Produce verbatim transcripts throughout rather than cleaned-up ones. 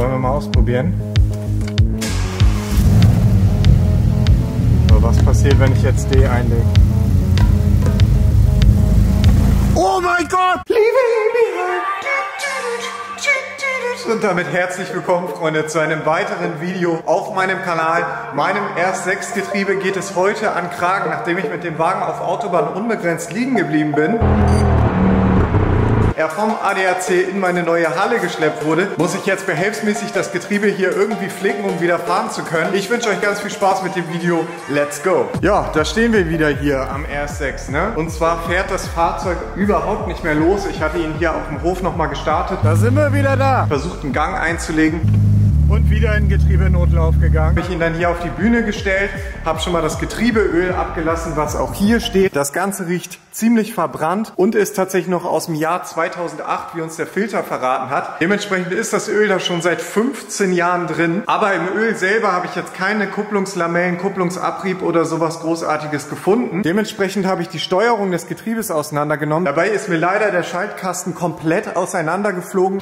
Wollen wir mal ausprobieren. So, was passiert, wenn ich jetzt D einlege? Oh mein Gott! Leave it behind! Und damit herzlich willkommen, Freunde, zu einem weiteren Video auf meinem Kanal. Meinem R S sechs Getriebe geht es heute an Kragen, nachdem ich mit dem Wagen auf Autobahn unbegrenzt liegen geblieben bin. Er vom A D A C in meine neue Halle geschleppt wurde, muss ich jetzt behelfsmäßig das Getriebe hier irgendwie flicken, um wieder fahren zu können. Ich wünsche euch ganz viel Spaß mit dem Video. Let's go! Ja, da stehen wir wieder hier am R S sechs, ne? Und zwar fährt das Fahrzeug überhaupt nicht mehr los. Ich hatte ihn hier auf dem Hof nochmal gestartet. Da sind wir wieder da. Versucht einen Gang einzulegen. Und wieder in Getriebenotlauf gegangen. Habe ich ihn dann hier auf die Bühne gestellt, habe schon mal das Getriebeöl abgelassen, was auch hier steht. Das Ganze riecht ziemlich verbrannt und ist tatsächlich noch aus dem Jahr zweitausendacht, wie uns der Filter verraten hat. Dementsprechend ist das Öl da schon seit fünfzehn Jahren drin. Aber im Öl selber habe ich jetzt keine Kupplungslamellen, Kupplungsabrieb oder sowas Großartiges gefunden. Dementsprechend habe ich die Steuerung des Getriebes auseinandergenommen. Dabei ist mir leider der Schaltkasten komplett auseinandergeflogen.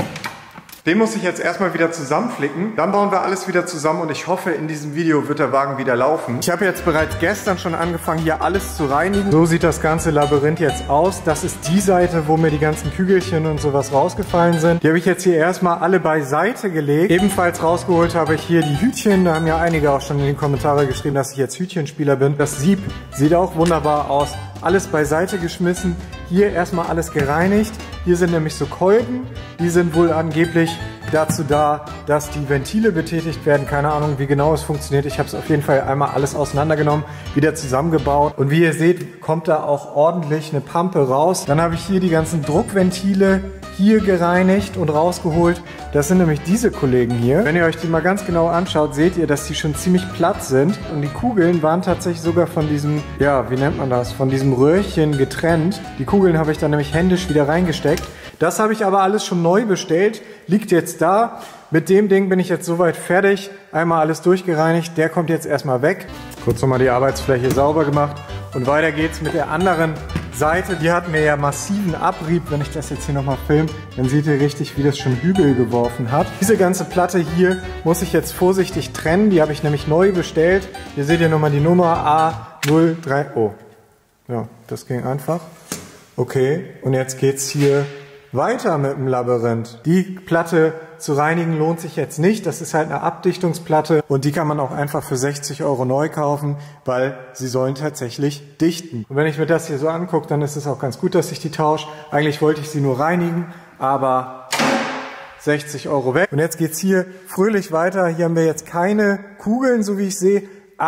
Den muss ich jetzt erstmal wieder zusammenflicken. Dann bauen wir alles wieder zusammen und ich hoffe, in diesem Video wird der Wagen wieder laufen. Ich habe jetzt bereits gestern schon angefangen, hier alles zu reinigen. So sieht das ganze Labyrinth jetzt aus. Das ist die Seite, wo mir die ganzen Kügelchen und sowas rausgefallen sind. Die habe ich jetzt hier erstmal alle beiseite gelegt. Ebenfalls rausgeholt habe ich hier die Hütchen. Da haben ja einige auch schon in die Kommentare geschrieben, dass ich jetzt Hütchenspieler bin. Das Sieb sieht auch wunderbar aus. Alles beiseite geschmissen. Hier erstmal alles gereinigt. Hier sind nämlich so Kolben, die sind wohl angeblich dazu da, dass die Ventile betätigt werden. Keine Ahnung, wie genau es funktioniert. Ich habe es auf jeden Fall einmal alles auseinandergenommen, wieder zusammengebaut. Und wie ihr seht, kommt da auch ordentlich eine Pampe raus. Dann habe ich hier die ganzen Druckventile hier gereinigt und rausgeholt. Das sind nämlich diese Kollegen hier. Wenn ihr euch die mal ganz genau anschaut, seht ihr, dass die schon ziemlich platt sind. Und die Kugeln waren tatsächlich sogar von diesem, ja, wie nennt man das, von diesem Röhrchen getrennt. Die Kugeln habe ich dann nämlich händisch wieder reingesteckt. Das habe ich aber alles schon neu bestellt, liegt jetzt da. Mit dem Ding bin ich jetzt soweit fertig. Einmal alles durchgereinigt, der kommt jetzt erstmal weg. Kurz nochmal die Arbeitsfläche sauber gemacht. Und weiter geht's mit der anderen Seite. Die hat mir ja massiven Abrieb. Wenn ich das jetzt hier nochmal filme, dann seht ihr richtig, wie das schon Hügel geworfen hat. Diese ganze Platte hier muss ich jetzt vorsichtig trennen. Die habe ich nämlich neu bestellt. Hier seht ihr nochmal die Nummer A null drei. Oh, ja, das ging einfach. Okay, und jetzt geht's hier weiter mit dem Labyrinth. Die Platte zu reinigen lohnt sich jetzt nicht. Das ist halt eine Abdichtungsplatte und die kann man auch einfach für sechzig Euro neu kaufen, weil sie sollen tatsächlich dichten. Und wenn ich mir das hier so angucke, dann ist es auch ganz gut, dass ich die tausche. Eigentlich wollte ich sie nur reinigen, aber sechzig Euro weg. Und jetzt geht's hier fröhlich weiter. Hier haben wir jetzt keine Kugeln, so wie ich sehe,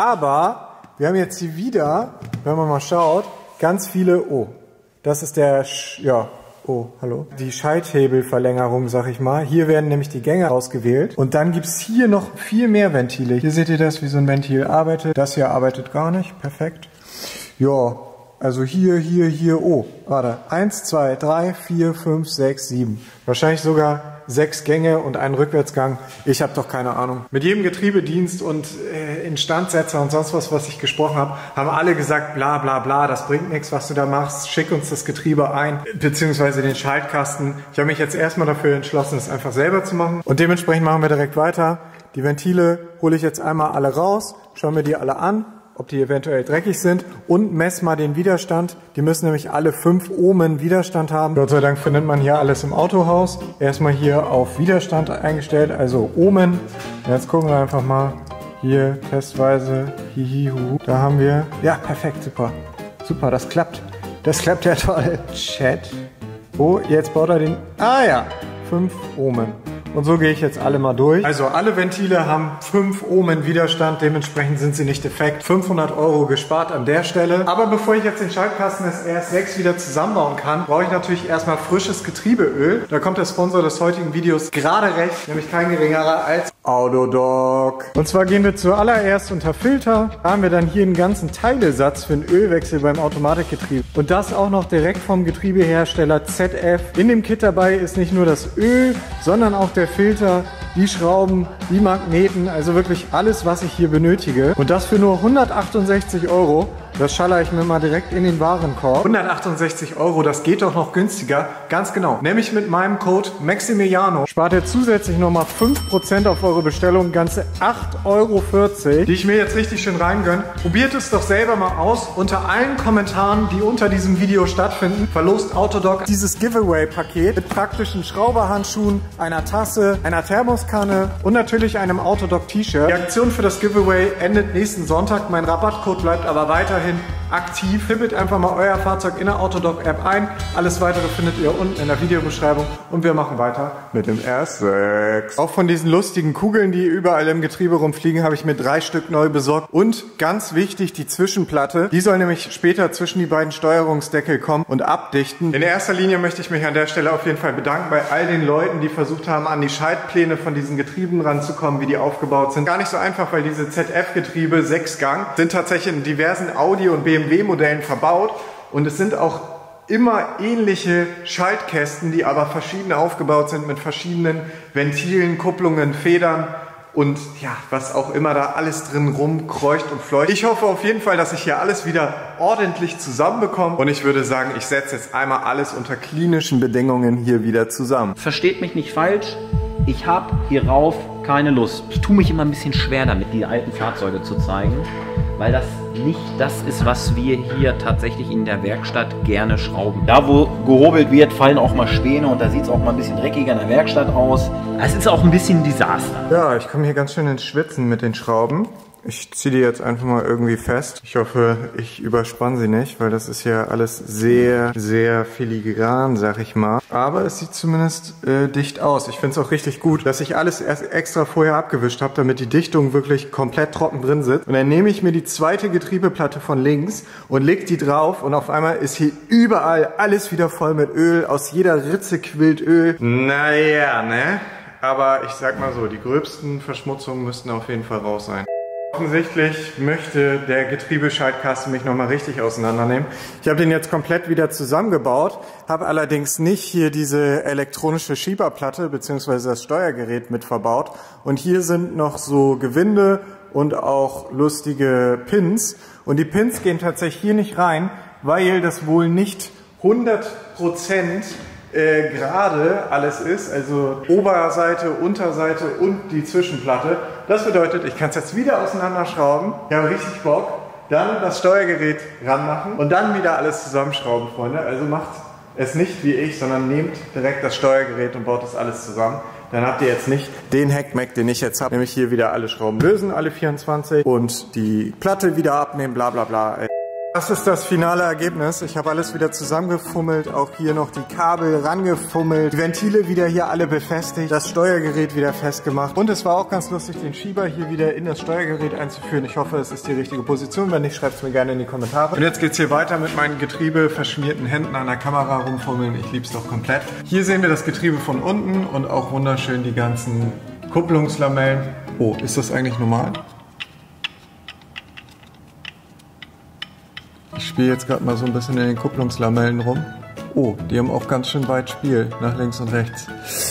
aber wir haben jetzt hier wieder, wenn man mal schaut, ganz viele, oh, das ist der, ja, oh, hallo. Die Schalthebelverlängerung, sag ich mal. Hier werden nämlich die Gänge ausgewählt. Und dann gibt's hier noch viel mehr Ventile. Hier seht ihr das, wie so ein Ventil arbeitet. Das hier arbeitet gar nicht. Perfekt. Ja, also hier, hier, hier, oh, warte. Eins, zwei, drei, vier, fünf, sechs, sieben. Wahrscheinlich sogar sechs Gänge und einen Rückwärtsgang. Ich habe doch keine Ahnung. Mit jedem Getriebedienst und äh, Instandsetzer und sonst was, was ich gesprochen habe, haben alle gesagt, bla bla bla, das bringt nichts, was du da machst. Schick uns das Getriebe ein, beziehungsweise den Schaltkasten. Ich habe mich jetzt erstmal dafür entschlossen, es einfach selber zu machen. Und dementsprechend machen wir direkt weiter. Die Ventile hole ich jetzt einmal alle raus, schauen wir die alle an, ob die eventuell dreckig sind und messe mal den Widerstand. Die müssen nämlich alle fünf Ohmen Widerstand haben. Gott sei Dank findet man hier alles im Autohaus. Erstmal hier auf Widerstand eingestellt, also Ohmen. Jetzt gucken wir einfach mal hier testweise. Hihihu. Da haben wir, ja perfekt, super. Super, das klappt. Das klappt ja toll. Chat. Oh, jetzt baut er den, ah ja, fünf Ohmen. Und so gehe ich jetzt alle mal durch. Also alle Ventile haben fünf Ohmen Widerstand, dementsprechend sind sie nicht defekt. fünfhundert Euro gespart an der Stelle. Aber bevor ich jetzt den Schaltkasten des R S sechs wieder zusammenbauen kann, brauche ich natürlich erstmal frisches Getriebeöl. Da kommt der Sponsor des heutigen Videos gerade recht, nämlich kein geringerer als Autodoc. Und zwar gehen wir zuallererst unter Filter. Da haben wir dann hier einen ganzen Teilesatz für einen Ölwechsel beim Automatikgetriebe. Und das auch noch direkt vom Getriebehersteller Z F. In dem Kit dabei ist nicht nur das Öl, sondern auch der Filter, die Schrauben, die Magneten, also wirklich alles, was ich hier benötige. Und das für nur hundertachtundsechzig Euro. Das schallere ich mir mal direkt in den Warenkorb. hundertachtundsechzig Euro, das geht doch noch günstiger. Ganz genau. Nämlich mit meinem Code Maximiliano spart ihr zusätzlich nochmal fünf Prozent auf eure Bestellung. Ganze acht Euro vierzig, die ich mir jetzt richtig schön reingönne. Probiert es doch selber mal aus. Unter allen Kommentaren, die unter diesem Video stattfinden, verlost Autodoc dieses Giveaway-Paket mit praktischen Schrauberhandschuhen, einer Tasse, einer Thermoskanne und natürlich einem Autodoc-T-Shirt. Die Aktion für das Giveaway endet nächsten Sonntag. Mein Rabattcode bleibt aber weiterhin aktiv. Tippet einfach mal euer Fahrzeug in der Autodoc-App ein. Alles weitere findet ihr unten in der Videobeschreibung. Und wir machen weiter mit dem R sechs. Auch von diesen lustigen Kugeln, die überall im Getriebe rumfliegen, habe ich mir drei Stück neu besorgt. Und ganz wichtig, die Zwischenplatte. Die soll nämlich später zwischen die beiden Steuerungsdeckel kommen und abdichten. In erster Linie möchte ich mich an der Stelle auf jeden Fall bedanken bei all den Leuten, die versucht haben, an die Schaltpläne von diesen Getrieben ranzukommen, wie die aufgebaut sind. Gar nicht so einfach, weil diese Z F-Getriebe Sechsgang sind tatsächlich in diversen Audi- und B M W-Modellen verbaut. Und es sind auch immer ähnliche Schaltkästen, die aber verschieden aufgebaut sind mit verschiedenen Ventilen, Kupplungen, Federn und ja, was auch immer da alles drin rumkreucht und fleucht. Ich hoffe auf jeden Fall, dass ich hier alles wieder ordentlich zusammenbekomme und ich würde sagen, ich setze jetzt einmal alles unter klinischen Bedingungen hier wieder zusammen. Versteht mich nicht falsch, ich habe hierauf keine Lust. Ich tue mich immer ein bisschen schwer damit, die alten Fahrzeuge zu zeigen, weil das nicht das ist, was wir hier tatsächlich in der Werkstatt gerne schrauben. Da, wo gehobelt wird, fallen auch mal Späne und da sieht es auch mal ein bisschen dreckiger in der Werkstatt aus. Es ist auch ein bisschen ein Desaster. Ja, ich komme hier ganz schön ins Schwitzen mit den Schrauben. Ich ziehe die jetzt einfach mal irgendwie fest. Ich hoffe, ich überspanne sie nicht, weil das ist ja alles sehr, sehr filigran, sag ich mal. Aber es sieht zumindest äh, dicht aus. Ich finde es auch richtig gut, dass ich alles erst extra vorher abgewischt habe, damit die Dichtung wirklich komplett trocken drin sitzt. Und dann nehme ich mir die zweite Getriebeplatte von links und lege die drauf und auf einmal ist hier überall alles wieder voll mit Öl. Aus jeder Ritze quillt Öl. Naja, ne? Aber ich sag mal so, die gröbsten Verschmutzungen müssten auf jeden Fall raus sein. Offensichtlich möchte der Getriebeschaltkasten mich nochmal richtig auseinandernehmen. Ich habe den jetzt komplett wieder zusammengebaut, habe allerdings nicht hier diese elektronische Schieberplatte bzw. das Steuergerät mit verbaut. Und hier sind noch so Gewinde und auch lustige Pins. Und die Pins gehen tatsächlich hier nicht rein, weil das wohl nicht hundert Prozent Äh, gerade alles ist, also Oberseite, Unterseite und die Zwischenplatte. Das bedeutet, ich kann es jetzt wieder auseinanderschrauben. Ich habe richtig Bock. Dann das Steuergerät ranmachen und dann wieder alles zusammenschrauben, Freunde. Also macht es nicht wie ich, sondern nehmt direkt das Steuergerät und baut das alles zusammen. Dann habt ihr jetzt nicht den Hackmack, den ich jetzt habe, nämlich hier wieder alle Schrauben lösen, alle vierundzwanzig und die Platte wieder abnehmen, bla bla bla. Das ist das finale Ergebnis. Ich habe alles wieder zusammengefummelt, auch hier noch die Kabel rangefummelt, die Ventile wieder hier alle befestigt, das Steuergerät wieder festgemacht. Und es war auch ganz lustig, den Schieber hier wieder in das Steuergerät einzuführen. Ich hoffe, es ist die richtige Position. Wenn nicht, schreibt es mir gerne in die Kommentare. Und jetzt geht es hier weiter mit meinen Getriebe verschmierten Händen an der Kamera rumfummeln. Ich liebe es doch komplett. Hier sehen wir das Getriebe von unten und auch wunderschön die ganzen Kupplungslamellen. Oh, ist das eigentlich normal? Ich spiele jetzt gerade mal so ein bisschen in den Kupplungslamellen rum. Oh, die haben auch ganz schön weit Spiel, nach links und rechts.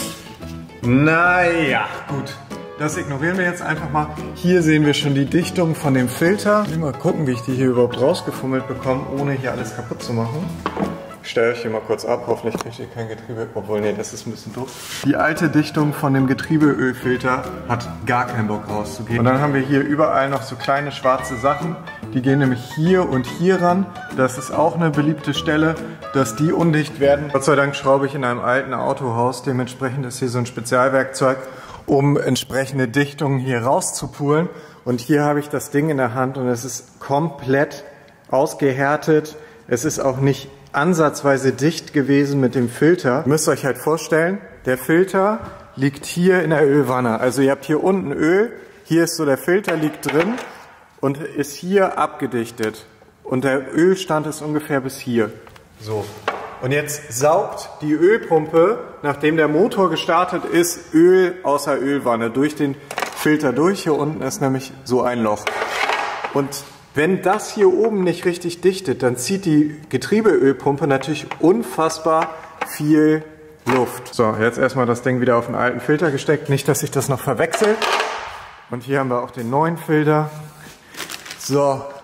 Naja, gut. Das ignorieren wir jetzt einfach mal. Hier sehen wir schon die Dichtung von dem Filter. Ich will mal gucken, wie ich die hier überhaupt rausgefummelt bekomme, ohne hier alles kaputt zu machen. Ich stelle euch hier mal kurz ab, hoffentlich kriegt ihr kein Getriebe, obwohl, nee, das ist ein bisschen doof. Die alte Dichtung von dem Getriebeölfilter hat gar keinen Bock rauszugehen. Und dann haben wir hier überall noch so kleine schwarze Sachen. Die gehen nämlich hier und hier ran. Das ist auch eine beliebte Stelle, dass die undicht werden. Gott sei Dank schraube ich in einem alten Autohaus. Dementsprechend ist hier so ein Spezialwerkzeug, um entsprechende Dichtungen hier rauszupulen. Und hier habe ich das Ding in der Hand und es ist komplett ausgehärtet. Es ist auch nicht ansatzweise dicht gewesen mit dem Filter. Ihr müsst euch halt vorstellen, der Filter liegt hier in der Ölwanne. Also ihr habt hier unten Öl, hier ist so der Filter, liegt drin und ist hier abgedichtet. Und der Ölstand ist ungefähr bis hier. So. Und jetzt saugt die Ölpumpe, nachdem der Motor gestartet ist, Öl aus der Ölwanne durch den Filter durch. Hier unten ist nämlich so ein Loch. Und wenn das hier oben nicht richtig dichtet, dann zieht die Getriebeölpumpe natürlich unfassbar viel Luft. So, jetzt erstmal das Ding wieder auf den alten Filter gesteckt. Nicht, dass ich das noch verwechsel. Und hier haben wir auch den neuen Filter. So,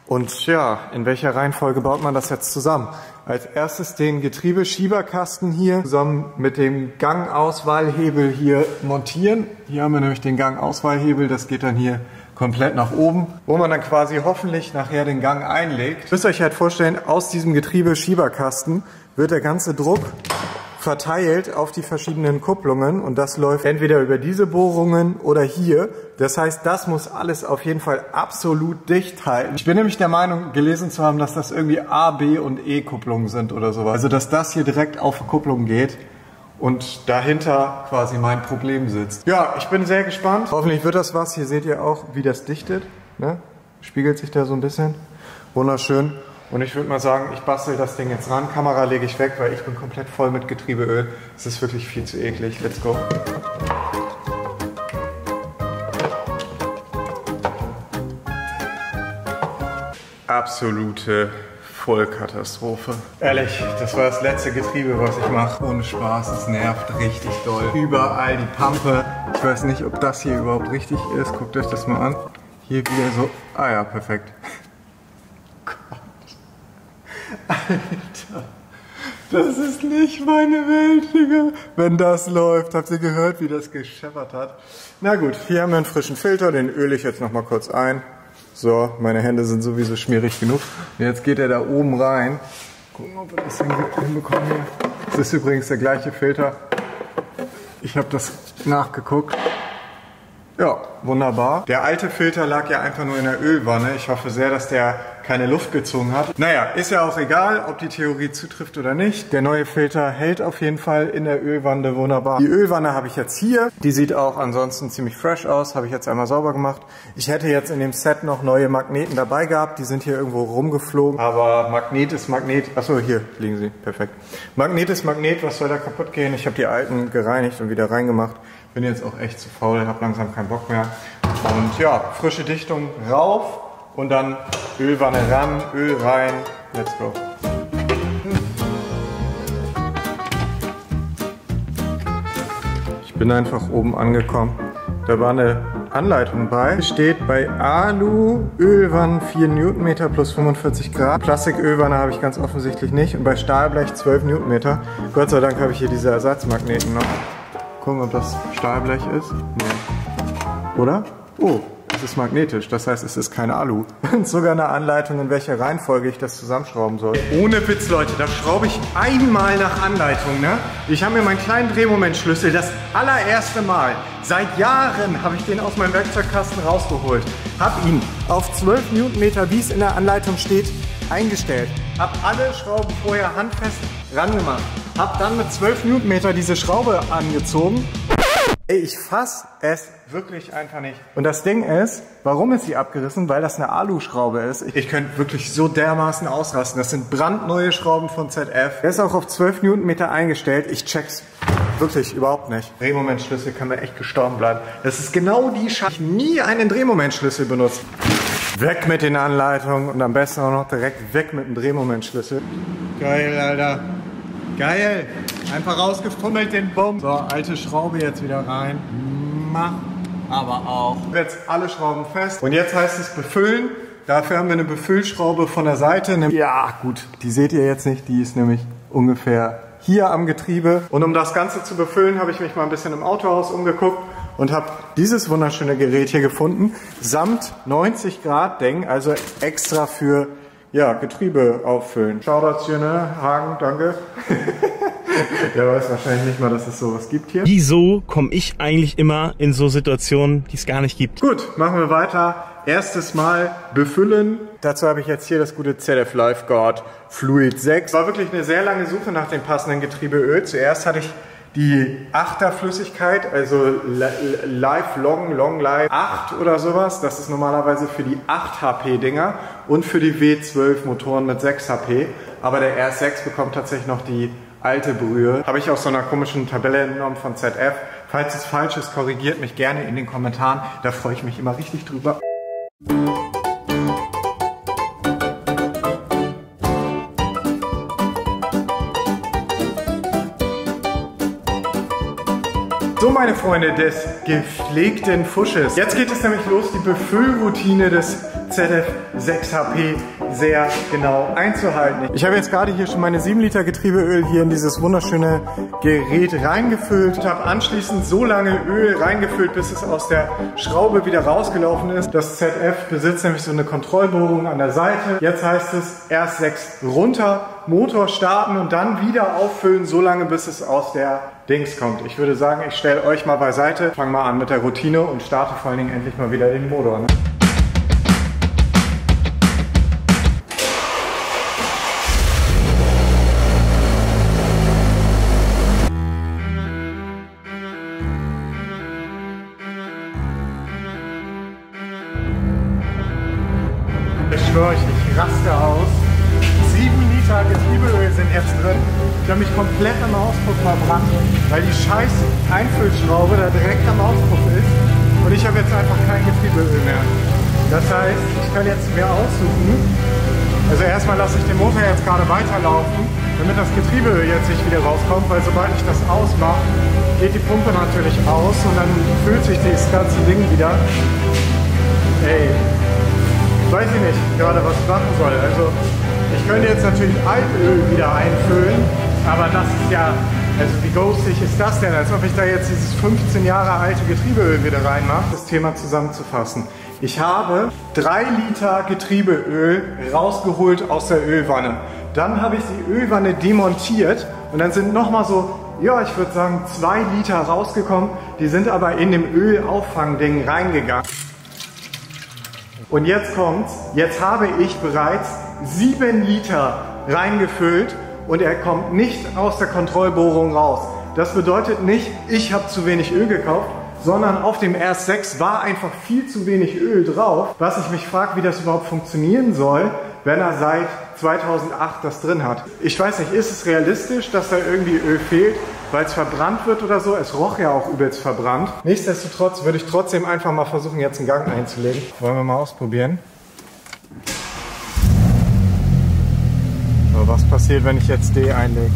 Und ja, in welcher Reihenfolge baut man das jetzt zusammen? Als erstes den Getriebeschieberkasten hier zusammen mit dem Gangauswahlhebel hier montieren. Hier haben wir nämlich den Gangauswahlhebel, das geht dann hier komplett nach oben, wo man dann quasi hoffentlich nachher den Gang einlegt. Ihr müsst euch halt vorstellen, aus diesem Getriebeschieberkasten wird der ganze Druck verteilt auf die verschiedenen Kupplungen und das läuft entweder über diese Bohrungen oder hier. Das heißt, das muss alles auf jeden Fall absolut dicht halten. Ich bin nämlich der Meinung, gelesen zu haben, dass das irgendwie A, B und E Kupplungen sind oder sowas. Also, dass das hier direkt auf Kupplung geht und dahinter quasi mein Problem sitzt. Ja, ich bin sehr gespannt. Hoffentlich wird das was. Hier seht ihr auch, wie das dichtet. Ne? Spiegelt sich da so ein bisschen. Wunderschön. Und ich würde mal sagen, ich bastel das Ding jetzt ran. Kamera lege ich weg, weil ich bin komplett voll mit Getriebeöl. Es ist wirklich viel zu eklig. Let's go. Absolute Vollkatastrophe. Ehrlich, das war das letzte Getriebe, was ich mache. Ohne Spaß, es nervt richtig doll. Überall die Pampe. Ich weiß nicht, ob das hier überhaupt richtig ist. Guckt euch das mal an. Hier wieder so. Ah ja, perfekt. Alter, das ist nicht meine Welt, Digga. Wenn das läuft, habt ihr gehört, wie das gescheppert hat? Na gut, hier haben wir einen frischen Filter, den öle ich jetzt noch mal kurz ein. So, meine Hände sind sowieso schmierig genug. Jetzt geht er da oben rein. Gucken, ob wir das hinbekommen hier. Das ist übrigens der gleiche Filter. Ich habe das nachgeguckt. Ja, wunderbar. Der alte Filter lag ja einfach nur in der Ölwanne. Ich hoffe sehr, dass der keine Luft gezogen hat. Naja, ist ja auch egal, ob die Theorie zutrifft oder nicht. Der neue Filter hält auf jeden Fall in der Ölwanne wunderbar. Die Ölwanne habe ich jetzt hier. Die sieht auch ansonsten ziemlich fresh aus. Habe ich jetzt einmal sauber gemacht. Ich hätte jetzt in dem Set noch neue Magneten dabei gehabt. Die sind hier irgendwo rumgeflogen. Aber Magnet ist Magnet. Achso, hier liegen sie. Perfekt. Magnet ist Magnet. Was soll da kaputt gehen? Ich habe die alten gereinigt und wieder reingemacht. Bin jetzt auch echt zu faul. Habe langsam keinen Bock mehr. Und ja, frische Dichtung rauf. Und dann Ölwanne ran, Öl rein. Let's go. Ich bin einfach oben angekommen. Da war eine Anleitung bei. Steht bei Alu Ölwannen vier Newtonmeter plus fünfundvierzig Grad. Plastikölwanne habe ich ganz offensichtlich nicht. Und bei Stahlblech zwölf Newtonmeter. Gott sei Dank habe ich hier diese Ersatzmagneten noch. Gucken, ob das Stahlblech ist. Nee. Oder? Oh. Es ist magnetisch, das heißt, es ist kein Alu. Und sogar eine Anleitung, in welcher Reihenfolge ich das zusammenschrauben soll. Ohne Witz, Leute, das schraube ich einmal nach Anleitung, ne? Ich habe mir meinen kleinen Drehmomentschlüssel das allererste Mal, seit Jahren habe ich den aus meinem Werkzeugkasten rausgeholt. Hab ihn auf zwölf Newtonmeter, wie es in der Anleitung steht, eingestellt. Hab alle Schrauben vorher handfest rangemacht. Hab dann mit zwölf Newtonmeter diese Schraube angezogen. Ey, ich fass es wirklich einfach nicht. Und das Ding ist, warum ist sie abgerissen? Weil das eine Aluschraube ist. Ich könnte wirklich so dermaßen ausrasten. Das sind brandneue Schrauben von Z F. Der ist auch auf zwölf Newtonmeter eingestellt. Ich check's wirklich überhaupt nicht. Drehmomentschlüssel kann mir echt gestorben bleiben. Das ist genau die Scheiße. Ich nie einen Drehmomentschlüssel benutzt. Weg mit den Anleitungen und am besten auch noch direkt weg mit dem Drehmomentschlüssel. Geil, Alter. Geil. Einfach rausgefummelt den Bumm. So, alte Schraube jetzt wieder rein. Mach. Aber auch. Jetzt alle Schrauben fest. Und jetzt heißt es befüllen. Dafür haben wir eine Befüllschraube von der Seite. Ja, gut. Die seht ihr jetzt nicht. Die ist nämlich ungefähr hier am Getriebe. Und um das Ganze zu befüllen, habe ich mich mal ein bisschen im Autohaus umgeguckt und habe dieses wunderschöne Gerät hier gefunden. Samt neunzig Grad Ding. Also extra für ja, Getriebe auffüllen. Shoutouts hier, ne? Hagen, danke. Der weiß wahrscheinlich nicht mal, dass es sowas gibt hier. Wieso komme ich eigentlich immer in so Situationen, die es gar nicht gibt? Gut, machen wir weiter. Erstes Mal befüllen. Dazu habe ich jetzt hier das gute Z F Lifeguard Fluid sechs. War wirklich eine sehr lange Suche nach dem passenden Getriebeöl. Zuerst hatte ich die achter Flüssigkeit, also Life Long, Long Life acht oder sowas. Das ist normalerweise für die acht H P Dinger und für die W zwölf Motoren mit sechs H P. Aber der R S sechs bekommt tatsächlich noch die alte Brühe. Habe ich aus so einer komischen Tabelle entnommen von Z F. Falls es falsch ist, korrigiert mich gerne in den Kommentaren. Da freue ich mich immer richtig drüber. So, meine Freunde des gepflegten Fusches. Jetzt geht es nämlich los, die Befüllroutine des Z F sechs H P sehr genau einzuhalten. Ich habe jetzt gerade hier schon meine sieben Liter Getriebeöl hier in dieses wunderschöne Gerät reingefüllt und habe anschließend so lange Öl reingefüllt, bis es aus der Schraube wieder rausgelaufen ist. Das Z F besitzt nämlich so eine Kontrollbohrung an der Seite. Jetzt heißt es erst sechs runter, Motor starten und dann wieder auffüllen, so lange bis es aus der Dings kommt. Ich würde sagen, ich stelle euch mal beiseite, fange mal an mit der Routine und starte vor allen Dingen endlich mal wieder den Motor. Ne? Ich schwöre euch, ich raste aus. sieben Liter Getriebeöl sind jetzt drin. Ich habe mich komplett am Auspuff verbrannt, weil die scheiß Einfüllschraube da direkt am Auspuff ist. Und ich habe jetzt einfach kein Getriebeöl mehr. Das heißt, ich kann jetzt mir aussuchen. Also erstmal lasse ich den Motor jetzt gerade weiterlaufen, damit das Getriebeöl jetzt nicht wieder rauskommt, weil sobald ich das ausmache, geht die Pumpe natürlich aus und dann füllt sich dieses ganze Ding wieder. Ey. Weiß ich nicht gerade, was ich machen soll. Also ich könnte jetzt natürlich Altöl wieder einfüllen, aber das ist ja, also wie ghostig ist das denn? Als ob ich da jetzt dieses fünfzehn Jahre alte Getriebeöl wieder reinmache. Das Thema zusammenzufassen. Ich habe drei Liter Getriebeöl rausgeholt aus der Ölwanne. Dann habe ich die Ölwanne demontiert und dann sind nochmal so, ja, ich würde sagen zwei Liter rausgekommen. Die sind aber in dem Ölauffangding reingegangen. Und jetzt kommt's, jetzt habe ich bereits sieben Liter reingefüllt und er kommt nicht aus der Kontrollbohrung raus. Das bedeutet nicht, ich habe zu wenig Öl gekauft, sondern auf dem R S sechs war einfach viel zu wenig Öl drauf, was ich mich frage, wie das überhaupt funktionieren soll, wenn er seit zweitausendacht das drin hat. Ich weiß nicht, ist es realistisch, dass da irgendwie Öl fehlt, weil es verbrannt wird oder so? Es roch ja auch übelst verbrannt. Nichtsdestotrotz würde ich trotzdem einfach mal versuchen, jetzt einen Gang einzulegen. Wollen wir mal ausprobieren. So, was passiert, wenn ich jetzt D einlege?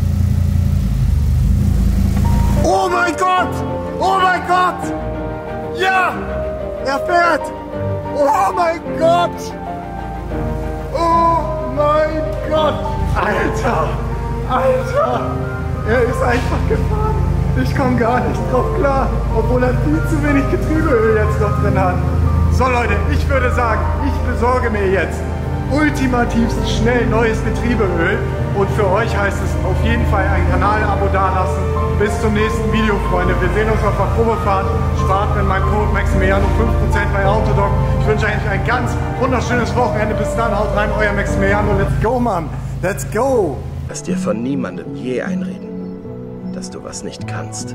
Oh mein Gott! Oh mein Gott! Ja! Er fährt! Oh mein Gott! Oh mein Gott! Alter! Alter! Er ist einfach gefahren. Ich komme gar nicht drauf klar, obwohl er viel zu wenig Getriebeöl jetzt noch drin hat. So Leute, ich würde sagen, ich besorge mir jetzt ultimativst schnell neues Getriebeöl. Und für euch heißt es auf jeden Fall ein Kanal-Abo dalassen. Bis zum nächsten Video, Freunde. Wir sehen uns auf der Probefahrt. Starten mit meinem Code Maximiliano fünf Prozent bei Autodoc. Ich wünsche euch ein ganz wunderschönes Wochenende. Bis dann, haut rein, euer Maximiliano. Let's go, Mann. Let's go. Lass dir von niemandem je einreden, dass du was nicht kannst.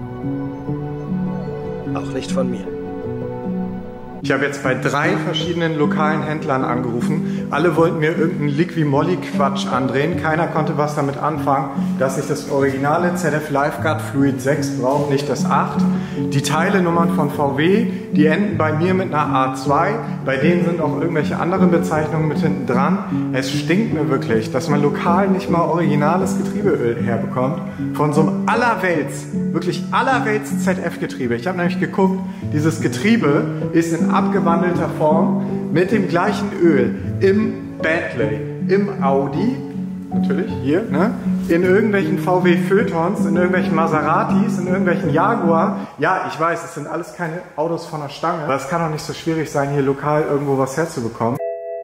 Auch nicht von mir. Ich habe jetzt bei drei verschiedenen lokalen Händlern angerufen. Alle wollten mir irgendeinen Liqui-Moly-Quatsch andrehen. Keiner konnte was damit anfangen, dass ich das originale Z F Lifeguard Fluid sechs brauche, nicht das acht. Die Teilenummern von V W, die enden bei mir mit einer A zwei. Bei denen sind auch irgendwelche anderen Bezeichnungen mit hinten dran. Es stinkt mir wirklich, dass man lokal nicht mal originales Getriebeöl herbekommt. Von so einem allerwelts, wirklich allerwelts Z F-Getriebe. Ich habe nämlich geguckt, dieses Getriebe ist in abgewandelter Form mit dem gleichen Öl im Bentley, im Audi, natürlich hier, ne? In irgendwelchen V W Phaetons, in irgendwelchen Maseratis, in irgendwelchen Jaguar. Ja, ich weiß, es sind alles keine Autos von der Stange, aber es kann doch nicht so schwierig sein, hier lokal irgendwo was herzubekommen.